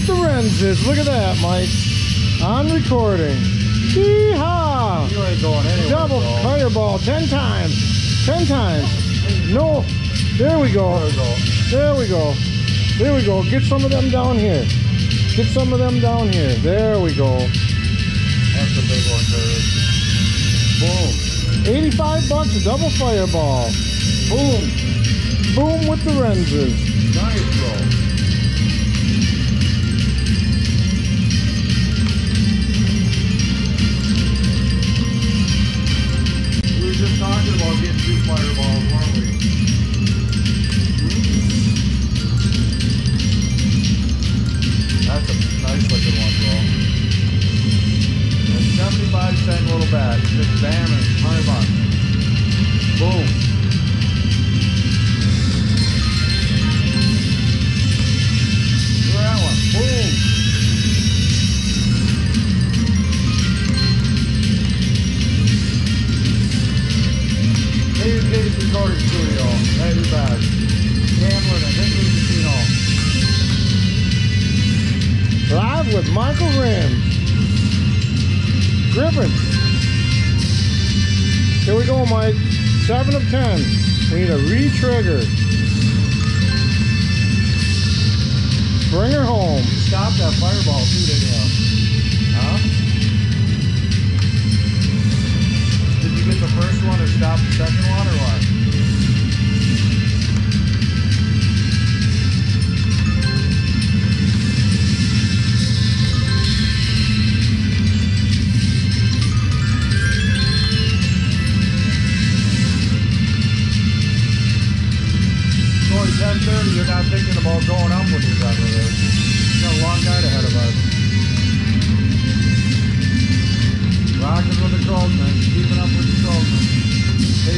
the lenses. Look at that, Mike. On recording. Yeehaw! You ain't going anywhere. Double fireball 10 times. 10 times. No. There we go. There we go. There we go. Get some of them down here. Get some of them down here. There we go. That's a big one, Kurt. Boom. $85 a double fireball. Boom. Boom with the lenses. Nice roll. We were just talking about getting 2 fireballs, weren't we? That's a nice looking one, bro. A 75-cent little bat. Just bam and $100. Boom. Look at that one. Boom. David Gates Recording Studio. Right in the back. Gambling and Hinkley Casino. Live with Michael Griffins. Griffins. Here we go, Mike. 7 of 10. We need a re-trigger. Bring her home. You stopped that fireball too, didn't you? Huh? Did you get the first one or stop the second one or what? It's only 10:30, you're not thinking about going up when you're done with this. You got a long night ahead of us. Rocking with the Krogman, keeping up with the Krogman. Hey,